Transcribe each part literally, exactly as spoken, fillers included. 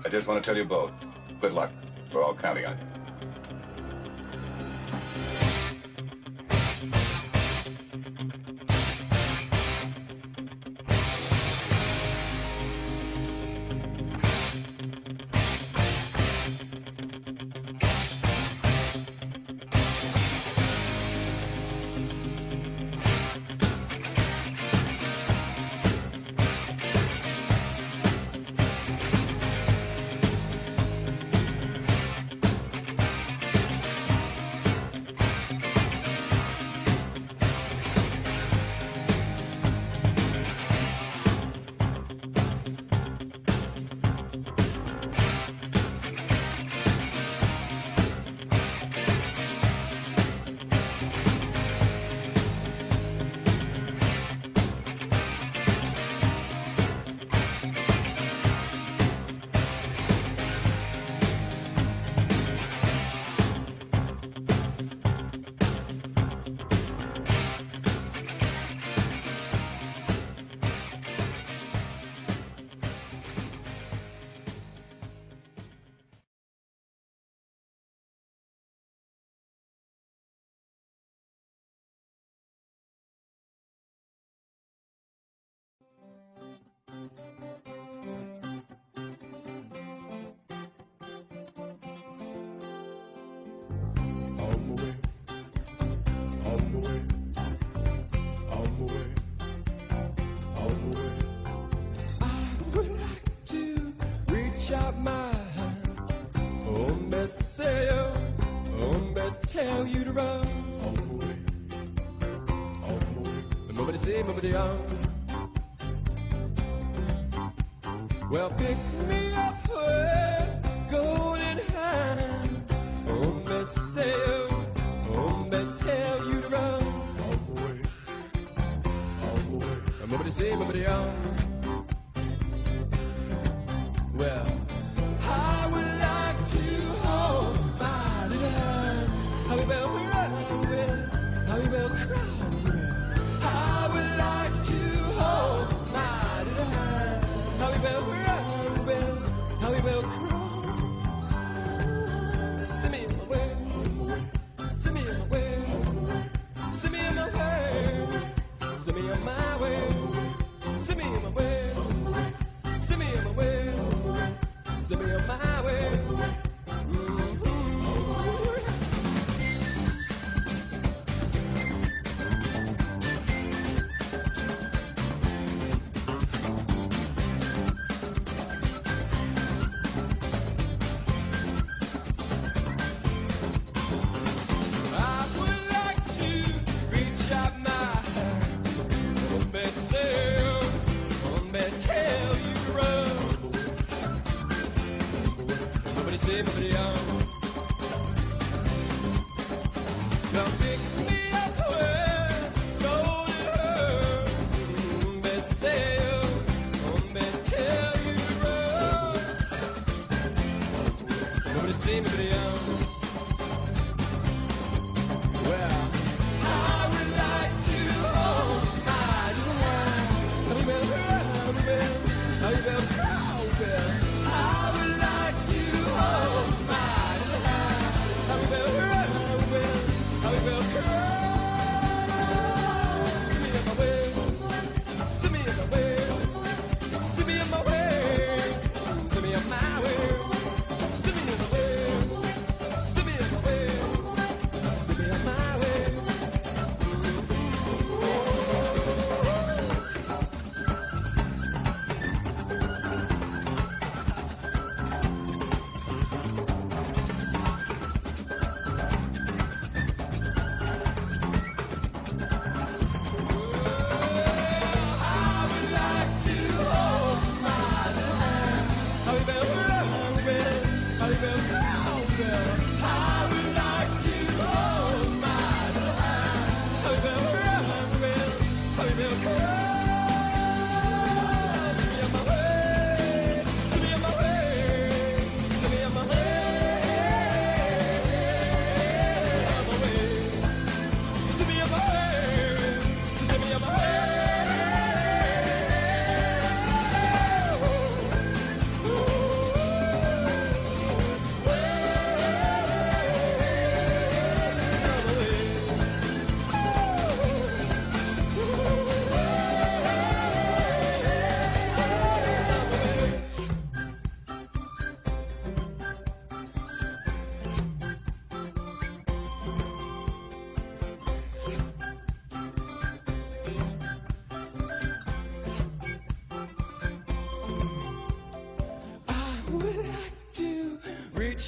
I just want to tell you both, good luck. We're all counting on you. Out my hand, oh, me say, oh, me tell you to run. On the way, on the way. Nobody say, nobody on. Well, pick me up with golden hand. Oh, me say, oh, me tell you to run. On the way, on the way. Nobody say, nobody on. Well, I would like to hold my little hand. How we will run with, how we will cry with. I would like to hold my little hand. How we will run with, how we will cry. Send me on my way, send me on my way, send me on my way, send me on my way, send me on my way, send me on my way. Send me on my way. Mm-hmm. I would like to reach out my hand. Oh, me say, oh, me tell you to run. Nobody say, nobody on. Now pick me up with golden hair. Me say, oh, me tell you to run. Nobody say, nobody on. Well, I would like to hold my little hand. How you been, how you been, how you been, how you been? I would like to hold my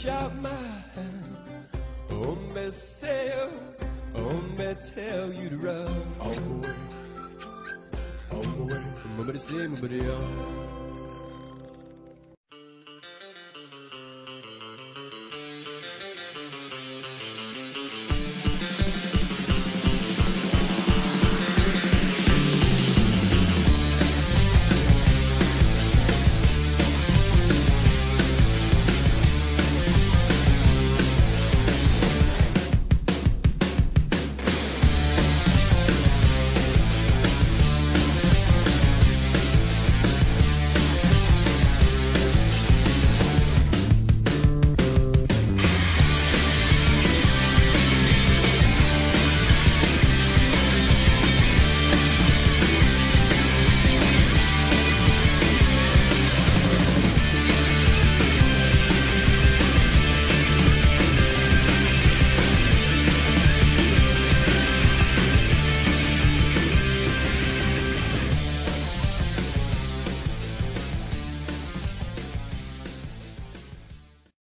stretch out my hand. Hombre, say, hombre, tell you to run on the way, on the way. Somebody say, somebody else.